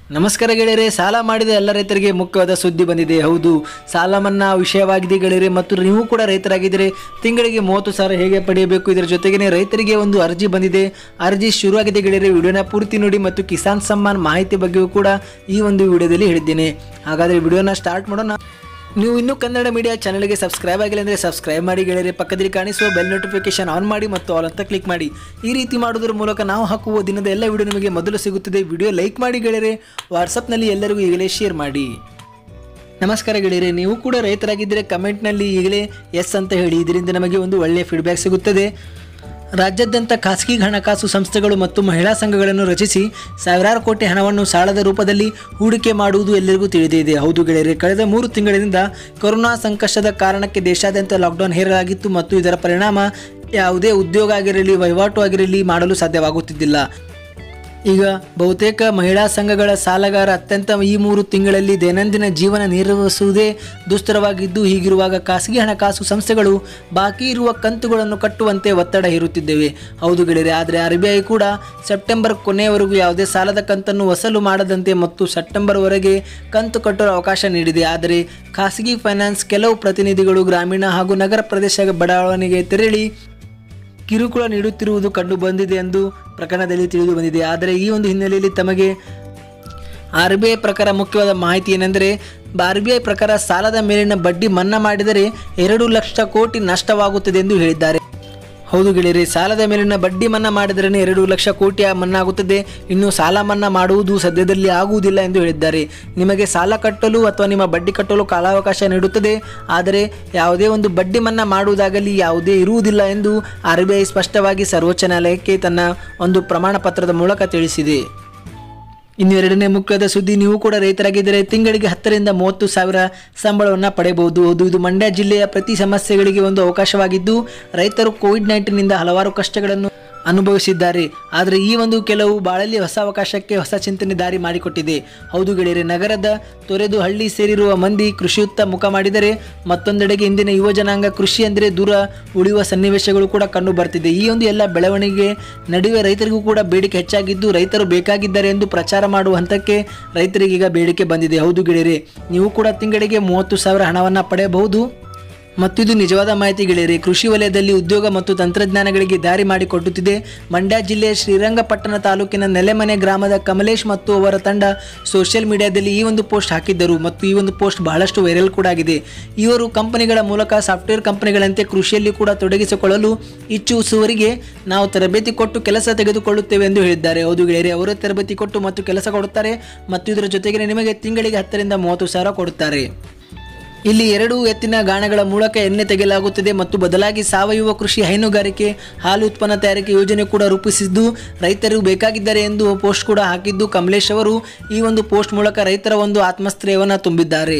ನಮಸ್ಕಾರ ಗೆಳೆಯರೆ, ಸಾಲ ಮಾಡಿದ ಎಲ್ಲ ರೈತರಿಗೆ ಮುಖ್ಯವಾದ ಸುದ್ದಿ ಬಂದಿದೆ. ಹೌದು, ಸಾಲ ಮನ್ನಾ ವಿಷಯವಾಗಿದೆ ಗೆಳೆಯರೆ. ಮತ್ತು ನೀವು ಕೂಡ ರೈತರಾಗಿದ್ದರೆ ತಿಂಗಳಿಗೆ 30,000 ಹೇಗೆ ಪಡೆಯಬೇಕು, ಇದರ ಜೊತೆಗೇ ರೈತರಿಗೆ ಒಂದು ಅರ್ಜಿ ಬಂದಿದೆ. ಅರ್ಜಿ ಶುರುವಾಗಿದೆ ಗೆಳೆಯರೆ. ವಿಡಿಯೋನ ಪೂರ್ತಿ ನೋಡಿ ಮತ್ತು ಕಿಸಾನ್ ಸಮ್ಮಾನ್ ಮಾಹಿತಿ ಬಗ್ಗೆಯೂ ಕೂಡ ಈ ಒಂದು ವಿಡಿಯೋದಲ್ಲಿ ಹೇಳಿದ್ದೇನೆ. ಹಾಗಾದರೆ ವಿಡಿಯೋನ ಸ್ಟಾರ್ಟ್ ಮಾಡೋಣ. ನೀವು ಇನ್ನೂ ಕನ್ನಡ ಮೀಡಿಯಾ ಚಾನಲ್ಗೆ ಸಬ್ಸ್ಕ್ರೈಬ್ ಆಗಿಲ್ಲ ಅಂದರೆ ಸಬ್ಸ್ಕ್ರೈಬ್ ಮಾಡಿ ಗೆಳೆಯರೆ. ಪಕ್ಕದಲ್ಲಿ ಕಾಣಿಸುವ ಬೆಲ್ ನೋಟಿಫಿಕೇಶನ್ ಆನ್ ಮಾಡಿ ಮತ್ತು ಆಲ್ ಅಂತ ಕ್ಲಿಕ್ ಮಾಡಿ. ಈ ರೀತಿ ಮಾಡೋದ್ರ ಮೂಲಕ ನಾವು ಹಾಕುವ ದಿನದ ಎಲ್ಲ ವಿಡಿಯೋ ನಿಮಗೆ ಮೊದಲು ಸಿಗುತ್ತದೆ. ವಿಡಿಯೋ ಲೈಕ್ ಮಾಡಿ ಗೆಳೆಯರೆ. ವಾಟ್ಸಪ್ನಲ್ಲಿ ಎಲ್ಲರಿಗೂ ಈಗಲೇ ಶೇರ್ ಮಾಡಿ. ನಮಸ್ಕಾರ ಗೆಳೆಯರೆ, ನೀವು ಕೂಡ ರೈತರಾಗಿದ್ದರೆ ಕಮೆಂಟ್ನಲ್ಲಿ ಈಗಲೇ ಎಸ್ ಅಂತ ಹೇಳಿ. ಇದರಿಂದ ನಮಗೆ ಒಂದು ಒಳ್ಳೆಯ ಫೀಡ್ಬ್ಯಾಕ್ ಸಿಗುತ್ತದೆ. ರಾಜ್ಯಾದ್ಯಂತ ಖಾಸಗಿ ಹಣಕಾಸು ಸಂಸ್ಥೆಗಳು ಮತ್ತು ಮಹಿಳಾ ಸಂಘಗಳನ್ನು ರಚಿಸಿ ಸಾವಿರಾರು ಕೋಟಿ ಹಣವನ್ನು ಸಾಲದ ರೂಪದಲ್ಲಿ ಹೂಡಿಕೆ ಮಾಡುವುದು ಎಲ್ಲರಿಗೂ ತಿಳಿದಿದೆ. ಹೌದು ಗೆಳೆಯರೆ, ಕಳೆದ 3 ತಿಂಗಳಿನಿಂದ ಕೊರೋನಾ ಸಂಕಷ್ಟದ ಕಾರಣಕ್ಕೆ ದೇಶಾದ್ಯಂತ ಲಾಕ್ಡೌನ್ ಹೇರಲಾಗಿತ್ತು ಮತ್ತು ಇದರ ಪರಿಣಾಮ ಯಾವುದೇ ಉದ್ಯೋಗ ಆಗಿರಲಿ, ವಹಿವಾಟು ಆಗಿರಲಿ ಮಾಡಲು ಸಾಧ್ಯವಾಗುತ್ತಿದ್ದಿಲ್ಲ. ಈಗ ಬಹುತೇಕ ಮಹಿಳಾ ಸಂಘಗಳ ಸಾಲಗಾರ ಅತ್ಯಂತ ಈ 3 ತಿಂಗಳಲ್ಲಿ ದೈನಂದಿನ ಜೀವನ ನಿರ್ವಹಿಸುವುದೇ ದುಸ್ತರವಾಗಿದ್ದು, ಹೀಗಿರುವಾಗ ಖಾಸಗಿ ಹಣಕಾಸು ಸಂಸ್ಥೆಗಳು ಬಾಕಿ ಇರುವ ಕಂತುಗಳನ್ನು ಕಟ್ಟುವಂತೆ ಒತ್ತಡ ಹೇರುತ್ತಿದ್ದೇವೆ. ಹೌದು ಗೆಳೆಯರೆ, ಆದರೆ RBI ಕೂಡ ಸೆಪ್ಟೆಂಬರ್ ಕೊನೆಯವರೆಗೂ ಯಾವುದೇ ಸಾಲದ ಕಂತನ್ನು ವಸೂಲು ಮಾಡದಂತೆ ಮತ್ತು ಸೆಪ್ಟೆಂಬರ್ವರೆಗೆ ಕಂತು ಕಟ್ಟಲು ಅವಕಾಶ ನೀಡಿದೆ. ಆದರೆ ಖಾಸಗಿ ಫೈನಾನ್ಸ್ ಕೆಲವು ಪ್ರತಿನಿಧಿಗಳು ಗ್ರಾಮೀಣ ಹಾಗೂ ನಗರ ಪ್ರದೇಶ ಬಡಾವಣೆಗೆ ತೆರಳಿ ಕಿರುಕುಳ ನೀಡುತ್ತಿರುವುದು ಕಂಡು ಬಂದಿದೆ ಎಂದು ಪ್ರಕರಣದಲ್ಲಿ ತಿಳಿದು ಬಂದಿದೆ. ಆದರೆ ಈ ಒಂದು ಹಿನ್ನೆಲೆಯಲ್ಲಿ ತಮಗೆ RBI ಪ್ರಕಾರ ಮುಖ್ಯವಾದ ಮಾಹಿತಿ ಏನೆಂದರೆ, RBI ಪ್ರಕಾರ ಸಾಲದ ಮೇಲಿನ ಬಡ್ಡಿ ಮನ್ನಾ ಮಾಡಿದರೆ 2 ಲಕ್ಷ ಕೋಟಿ ನಷ್ಟವಾಗುತ್ತದೆ ಎಂದು ಹೇಳಿದ್ದಾರೆ. ಹೌದು ಗೆಳೆಯರೆ, ಸಾಲದ ಮೇಲಿನ ಬಡ್ಡಿ ಮನ್ನಾ ಮಾಡಿದರೆ 2 ಲಕ್ಷ ಕೋಟಿ ಮನ್ನಾ ಆಗುತ್ತದೆ. ಇನ್ನು ಸಾಲ ಮನ್ನಾ ಮಾಡುವುದು ಸದ್ಯದಲ್ಲಿ ಆಗುವುದಿಲ್ಲ ಎಂದು ಹೇಳಿದ್ದಾರೆ. ನಿಮಗೆ ಸಾಲ ಕಟ್ಟಲು ಅಥವಾ ನಿಮ್ಮ ಬಡ್ಡಿ ಕಟ್ಟಲು ಕಾಲಾವಕಾಶ ನೀಡುತ್ತದೆ, ಆದರೆ ಯಾವುದೇ ಒಂದು ಬಡ್ಡಿ ಮನ್ನಾ ಮಾಡುವುದಾಗಲಿ ಯಾವುದೇ ಇರುವುದಿಲ್ಲ ಎಂದು RBI ಸ್ಪಷ್ಟವಾಗಿ ಸರ್ವೋಚ್ಚ ನ್ಯಾಯಾಲಯಕ್ಕೆ ತನ್ನ ಒಂದು ಪ್ರಮಾಣ ಪತ್ರದ ಮೂಲಕ ತಿಳಿಸಿದೆ. ಇನ್ನು ಎರಡನೇ ಮುಖ್ಯವಾದ ಸುದ್ದಿ, ನೀವು ಕೂಡ ರೈತರಾಗಿದ್ದರೆ ತಿಂಗಳಿಗೆ 10 ರಿಂದ 30 ಸಾವಿರ ಸಂಬಳವನ್ನು ಪಡೆಯಬಹುದು. ಇದು ಮಂಡ್ಯ ಜಿಲ್ಲೆಯ ಪ್ರತಿ ಸಮಸ್ಯೆಗಳಿಗೆ ಒಂದು ಅವಕಾಶವಾಗಿದ್ದು, ರೈತರು ಕೋವಿಡ್-19ನಿಂದ ಹಲವಾರು ಕಷ್ಟಗಳನ್ನು ಅನುಭವಿಸಿದ್ದಾರೆ. ಆದರೆ ಈ ಒಂದು ಕೆಲವು ಬಾಳಲ್ಲಿ ಹೊಸ ಅವಕಾಶಕ್ಕೆ ಹೊಸ ಚಿಂತನೆ ದಾರಿ ಮಾಡಿಕೊಟ್ಟಿದೆ. ಹೌದು ಗೆಳೆಯರೆ, ನಗರದ ತೊರೆದು ಹಳ್ಳಿ ಸೇರಿರುವ ಮಂದಿ ಕೃಷಿಯತ್ತ ಮುಖ ಮಾಡಿದರೆ ಮತ್ತೊಂದೆಡೆಗೆ ಇಂದಿನ ಯುವ ಜನಾಂಗ ಕೃಷಿ ಅಂದರೆ ದೂರ ಉಳಿಯುವ ಸನ್ನಿವೇಶಗಳು ಕೂಡ ಕಂಡು ಬರ್ತಿದೆ. ಈ ಒಂದು ಎಲ್ಲ ಬೆಳವಣಿಗೆ ನಡುವೆ ರೈತರಿಗೂ ಕೂಡ ಬೇಡಿಕೆ ಹೆಚ್ಚಾಗಿದ್ದು, ರೈತರು ಬೇಕಾಗಿದ್ದಾರೆ ಎಂದು ಪ್ರಚಾರ ಮಾಡುವ ಹಂತಕ್ಕೆ ರೈತರಿಗೀಗ ಬೇಡಿಕೆ ಬಂದಿದೆ. ಹೌದು ಗೆಳೆಯರೆ, ನೀವು ಕೂಡ ತಿಂಗಳಿಗೆ 30,000 ಹಣವನ್ನು ಪಡೆಯಬಹುದು. ಮತ್ತು ಇದು ನಿಜವಾದ ಮಾಹಿತಿ ಗೆಳೆಯರೆ. ಕೃಷಿ ವಲಯದಲ್ಲಿ ಉದ್ಯೋಗ ಮತ್ತು ತಂತ್ರಜ್ಞಾನಗಳಿಗೆ ದಾರಿ ಮಾಡಿಕೊಡುತ್ತಿದೆ. ಮಂಡ್ಯ ಜಿಲ್ಲೆಯ ಶ್ರೀರಂಗಪಟ್ಟಣ ತಾಲೂಕಿನ ನೆಲೆಮನೆ ಗ್ರಾಮದ ಕಮಲೇಶ್ ಮತ್ತು ಅವರ ತಂಡ ಸೋಷಿಯಲ್ ಮೀಡಿಯಾದಲ್ಲಿ ಈ ಒಂದು ಪೋಸ್ಟ್ ಹಾಕಿದ್ದರು ಮತ್ತು ಈ ಒಂದು ಪೋಸ್ಟ್ ಬಹಳಷ್ಟು ವೈರಲ್ ಕೂಡ ಆಗಿದೆ. ಇವರು ಕಂಪನಿಗಳ ಮೂಲಕ ಸಾಫ್ಟ್ವೇರ್ ಕಂಪನಿಗಳಂತೆ ಕೃಷಿಯಲ್ಲಿ ಕೂಡ ತೊಡಗಿಸಿಕೊಳ್ಳಲು ಇಚ್ಛಿಸುವವರಿಗೆ ನಾವು ತರಬೇತಿ ಕೊಟ್ಟು ಕೆಲಸ ತೆಗೆದುಕೊಳ್ಳುತ್ತೇವೆ ಎಂದು ಹೇಳಿದ್ದಾರೆ. ಹೌದು ಗೆಳೆಯರೆ, ಅವರೇ ತರಬೇತಿ ಕೊಟ್ಟು ಮತ್ತು ಕೆಲಸ ಕೊಡುತ್ತಾರೆ ಮತ್ತು ಇದರ ಜೊತೆಗೆ ನಿಮಗೆ ತಿಂಗಳಿಗೆ 10 ರಿಂದ 30,000 ಕೊಡುತ್ತಾರೆ. ಇಲ್ಲಿ 2 ಎತ್ತಿನ ಗಾಣಗಳ ಮೂಲಕ ಎಣ್ಣೆ ತೆಗೆಯಲಾಗುತ್ತದೆ ಮತ್ತು ಬದಲಾಗಿ ಸಾವಯವ ಕೃಷಿ, ಹೈನುಗಾರಿಕೆ, ಹಾಲು ಉತ್ಪನ್ನ ತಯಾರಿಕೆ ಯೋಜನೆ ಕೂಡ ರೂಪಿಸಿದ್ದು ರೈತರು ಬೇಕಾಗಿದ್ದಾರೆ ಎಂದು ಪೋಸ್ಟ್ ಕೂಡ ಹಾಕಿದ್ದು ಕಮಲೇಶ್ ಅವರು ಈ ಒಂದು ಪೋಸ್ಟ್ ಮೂಲಕ ರೈತರ ಒಂದು ಆತ್ಮಸ್ಥೈರ್ಯವನ್ನು ತುಂಬಿದ್ದಾರೆ.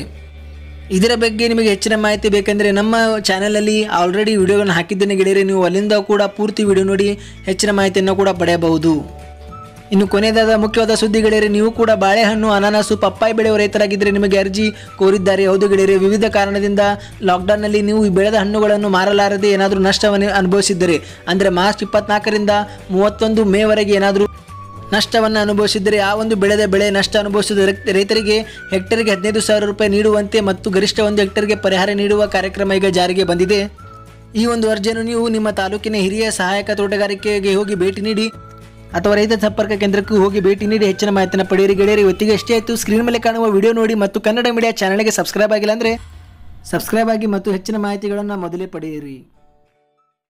ಇದರ ಬಗ್ಗೆ ನಿಮಗೆ ಹೆಚ್ಚಿನ ಮಾಹಿತಿ ಬೇಕೆಂದರೆ ನಮ್ಮ ಚಾನಲಲ್ಲಿ ಆಲ್ರೆಡಿ ವಿಡಿಯೋವನ್ನು ಹಾಕಿದ್ದೇನೆ ಗೆಳೆಯರೆ. ನೀವು ಅಲ್ಲಿಂದ ಕೂಡ ಪೂರ್ತಿ ವಿಡಿಯೋ ನೋಡಿ ಹೆಚ್ಚಿನ ಮಾಹಿತಿಯನ್ನು ಕೂಡ ಪಡೆಯಬಹುದು. ಇನ್ನು ಕೊನೆಯದಾದ ಮುಖ್ಯವಾದ ಸುದ್ದಿ ಗೆಳೆಯರೆ, ನೀವು ಕೂಡ ಬಾಳೆಹಣ್ಣು, ಅನಾನಸು, ಪಪ್ಪಾಯಿ ಬೆಳೆಯುವ ರೈತರಾಗಿದ್ದರೆ ನಿಮಗೆ ಅರ್ಜಿ ಕೋರಿದ್ದಾರೆ. ಹೌದು ಗೆಳೆಯರೆ, ವಿವಿಧ ಕಾರಣದಿಂದ ಲಾಕ್ಡೌನ್ನಲ್ಲಿ ನೀವು ಬೆಳೆದ ಹಣ್ಣುಗಳನ್ನು ಮಾರಲಾರದೆ ಏನಾದರೂ ನಷ್ಟವನ್ನು ಅನುಭವಿಸಿದ್ದರೆ, ಅಂದರೆ ಮಾರ್ಚ್ 24ರಿಂದ 31 ಮೇವರೆಗೆ ಏನಾದರೂ ನಷ್ಟವನ್ನು ಅನುಭವಿಸಿದರೆ, ಆ ಒಂದು ಬೆಳೆದ ಬೆಳೆ ನಷ್ಟ ಅನುಭವಿಸಿದ ರೈತರಿಗೆ ಹೆಕ್ಟರ್ಗೆ 15,000 ರೂಪಾಯಿ ನೀಡುವಂತೆ ಮತ್ತು ಗರಿಷ್ಠ 1 ಹೆಕ್ಟರ್ಗೆ ಪರಿಹಾರ ನೀಡುವ ಕಾರ್ಯಕ್ರಮ ಈಗ ಜಾರಿಗೆ ಬಂದಿದೆ. ಈ ಒಂದು ಅರ್ಜಿಯನ್ನು ನೀವು ನಿಮ್ಮ ತಾಲೂಕಿನ ಹಿರಿಯ ಸಹಾಯಕ ತೋಟಗಾರಿಕೆಗೆ ಹೋಗಿ ಭೇಟಿ ನೀಡಿ ಅಥವಾ ರೈತ ಸಂಪರ್ಕ ಕೇಂದ್ರಕ್ಕೂ ಹೋಗಿ ಭೇಟಿ ನೀಡಿ ಹೆಚ್ಚಿನ ಮಾಹಿತಿಯನ್ನು ಪಡೆಯಿರಿ ಗೆಳೆಯರಿ. ಇವತ್ತಿಗೆ ಎಷ್ಟೇ ಆಯಿತು. ಸ್ಕ್ರೀನ್ ಮೇಲೆ ಕಾಣುವ ವಿಡಿಯೋ ನೋಡಿ ಮತ್ತು ಕನ್ನಡ ಮೀಡಿಯಾ ಚಾನಲ್ಗೆ ಸಬ್ಸ್ಕ್ರೈಬ್ ಆಗಿಲ್ಲ ಅಂದರೆ ಸಬ್ಸ್ಕ್ರೈಬ್ ಆಗಿ ಮತ್ತು ಹೆಚ್ಚಿನ ಮಾಹಿತಿಗಳನ್ನು ಮೊದಲೇ ಪಡೆಯಿರಿ.